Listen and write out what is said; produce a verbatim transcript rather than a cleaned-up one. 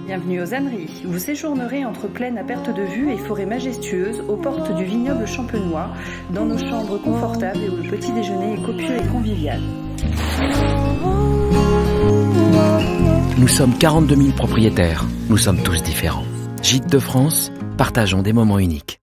Bienvenue aux âneries. Vous séjournerez entre plaines à perte de vue et forêts majestueuses aux portes du vignoble champenois, dans nos chambres confortables et où le petit déjeuner est copieux et convivial. Nous sommes quarante-deux mille propriétaires. Nous sommes tous différents. Gîtes de France, partageons des moments uniques.